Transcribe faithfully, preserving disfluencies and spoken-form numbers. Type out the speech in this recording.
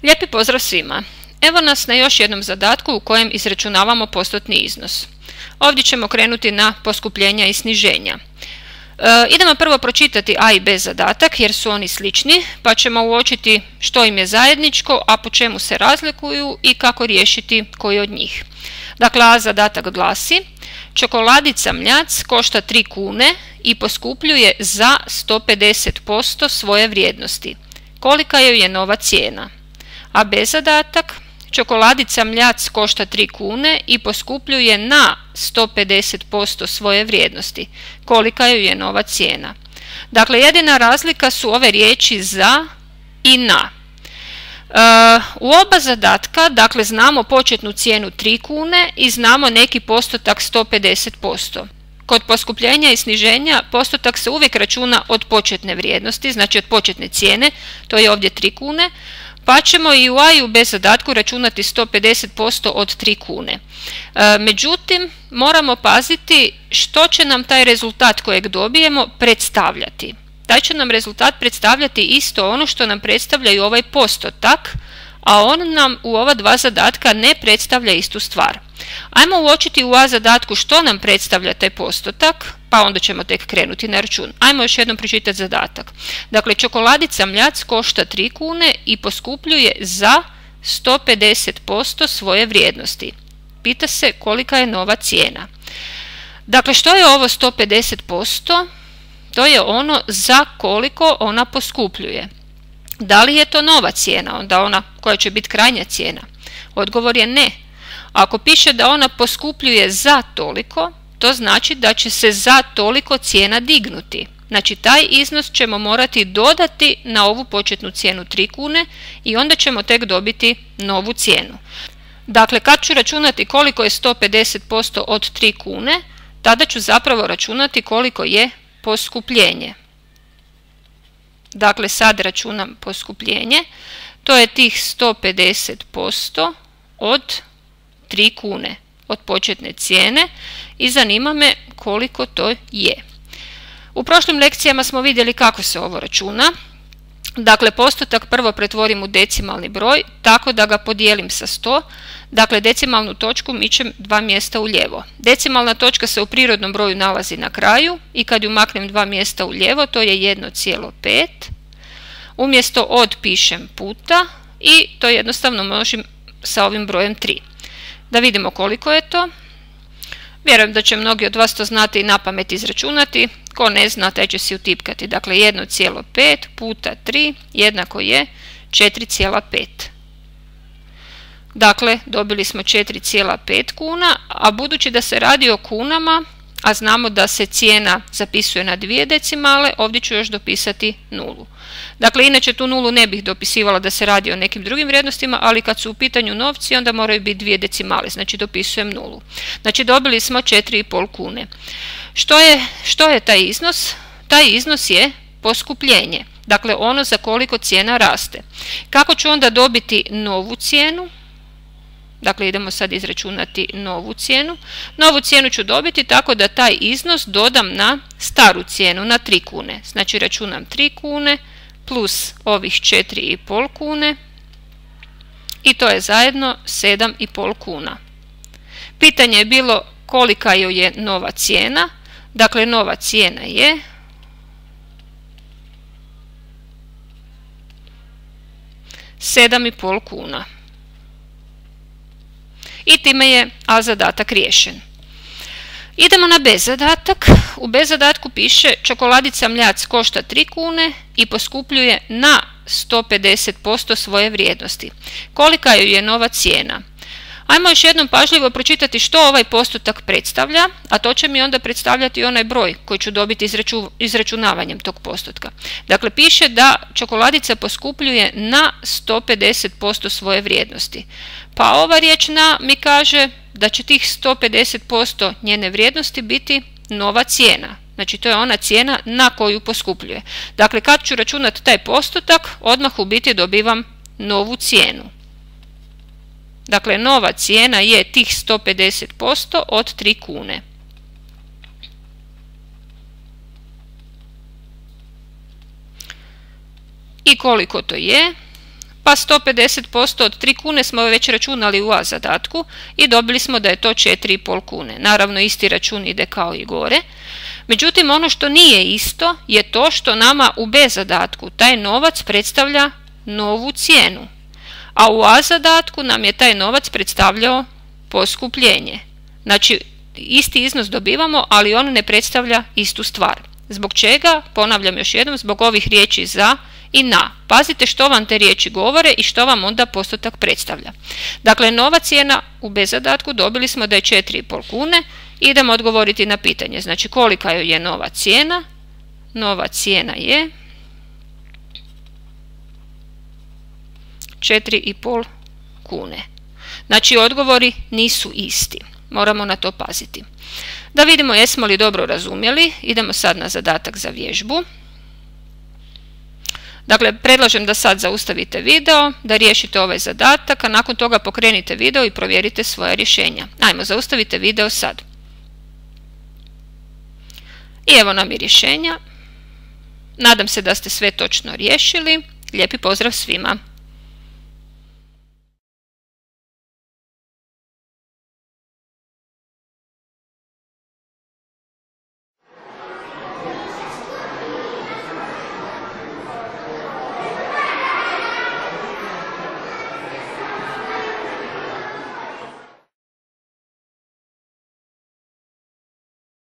Lijepi pozdrav svima! Evo nas na još jednom zadatku u kojem izračunavamo postotni iznos. Ovdje ćemo krenuti na poskupljenja i sniženja. E, idemo prvo pročitati A i B zadatak jer su oni slični, pa ćemo uočiti što im je zajedničko, a po čemu se razlikuju i kako riješiti koji od njih. Dakle, A zadatak glasi: čokoladica Mljac košta tri kune i poskupljuje za sto pedeset posto svoje vrijednosti. Kolika joj je nova cijena? A B zadatak: čokoladica Mljac košta tri kune i poskupljuje na sto pedeset posto svoje vrijednosti. Kolika joj je nova cijena? Dakle, jedina razlika su ove riječi za i na. E, u oba zadatka, dakle, znamo početnu cijenu tri kune i znamo neki postotak sto pedeset posto. Kod poskupljenja i sniženja postotak se uvijek računa od početne vrijednosti, znači od početne cijene, to je ovdje tri kune, pa ćemo i u A i u B zadatku računati sto pedeset posto od tri kune. E, međutim, moramo paziti što će nam taj rezultat kojeg dobijemo predstavljati. Taj će nam rezultat predstavljati isto ono što nam predstavlja i ovaj postotak, a on nam u ova dva zadatka ne predstavlja istu stvar. Ajmo uočiti u A zadatku što nam predstavlja taj postotak, pa onda ćemo tek krenuti na račun. Ajmo još jednom pročitati zadatak. Dakle, čokoladica Mljac košta tri kune i poskupljuje za sto pedeset posto svoje vrijednosti. Pita se kolika je nova cijena. Dakle, što je ovo sto pedeset posto? To je ono za koliko ona poskupljuje. Da li je to nova cijena, onda ona koja će biti krajnja cijena? Odgovor je ne. Ako piše da ona poskupljuje za toliko, to znači da će se za toliko cijena dignuti. Znači, taj iznos ćemo morati dodati na ovu početnu cijenu tri kune i onda ćemo tek dobiti novu cijenu. Dakle, kad ću računati koliko je sto pedeset posto od tri kune, tada ću zapravo računati koliko je poskupljenje. Dakle, sad računam poskupljenje, to je tih sto pedeset posto od tri kune, od početne cijene, i zanima me koliko to je. U prošlim lekcijama smo vidjeli kako se ovo računa. Dakle, postotak prvo pretvorim u decimalni broj tako da ga podijelim sa sto. Dakle, decimalnu točku mičem dva mjesta u lijevo. Decimalna točka se u prirodnom broju nalazi na kraju i kad ju maknem dva mjesta u lijevo, to je jedno zarez pet. Umjesto od pišem puta i to jednostavno množim sa ovim brojem tri. Da vidimo koliko je to. Vjerujem da će mnogi od vas to znati i na pamet izračunati. Ko ne zna, taj će si utipkati. Dakle, jedno zarez pet puta tri jednako je četiri zarez pet. Dakle, dobili smo četiri zarez pet kuna, a budući da se radi o kunama, a znamo da se cijena zapisuje na dvije decimale, ovdje ću još dopisati nulu. Dakle, inače tu nulu ne bih dopisivala da se radi o nekim drugim vrijednostima, ali kad su u pitanju novci, onda moraju biti dvije decimale, znači dopisujem nulu. Znači, dobili smo četiri zarez pet kune. Što je, što je taj iznos? Taj iznos je poskupljenje, dakle ono za koliko cijena raste. Kako ću onda dobiti novu cijenu? Dakle, idemo sad izračunati novu cijenu. Novu cijenu ću dobiti tako da taj iznos dodam na staru cijenu, na tri kune. Znači, računam tri kune plus ovih četiri zarez pet kune i to je zajedno sedam zarez pet kuna. Pitanje je bilo kolika joj je nova cijena. Dakle, nova cijena je sedam zarez pet kuna. I time je A zadatak riješen. Idemo na B zadatak. U B zadatku piše čokoladica Mljac košta tri kune i poskupljuje na sto pedeset posto svoje vrijednosti. Kolika joj je nova cijena? Ajmo još jednom pažljivo pročitati što ovaj postotak predstavlja, a to će mi onda predstavljati onaj broj koji ću dobiti izraču, izračunavanjem tog postotka. Dakle, piše da čokoladica poskupljuje na sto pedeset posto svoje vrijednosti. Pa ova riječ na mi kaže da će tih sto pedeset posto njene vrijednosti biti nova cijena. Znači, to je ona cijena na koju poskupljuje. Dakle, kad ću računati taj postotak, odmah u biti dobivam novu cijenu. Dakle, nova cijena je tih sto pedeset posto od tri kune. I koliko to je? pa sto pedeset posto od tri kune smo već računali u A zadatku i dobili smo da je to četiri i pol kune. Naravno, isti račun ide kao i gore. Međutim, ono što nije isto je to što nama u B zadatku taj novac predstavlja novu cijenu, a u A zadatku nam je taj novac predstavljao poskupljenje. Znači, isti iznos dobivamo, ali on ne predstavlja istu stvar. Zbog čega? Ponavljam još jednom, zbog ovih riječi za i na. Pazite što vam te riječi govore i što vam onda postotak predstavlja. Dakle, nova cijena u B zadatku dobili smo da je četiri i pol kune. Idemo odgovoriti na pitanje. Znači, kolika je nova cijena? Nova cijena je četiri i pol kune. Znači, odgovori nisu isti. Moramo na to paziti. Da vidimo jesmo li dobro razumjeli, idemo sad na zadatak za vježbu. Dakle, predlažem da sad zaustavite video, da riješite ovaj zadatak, a nakon toga pokrenite video i provjerite svoje rješenja. Ajmo, zaustavite video sad. I evo nam i rješenja. Nadam se da ste sve točno riješili. Lijepi pozdrav svima!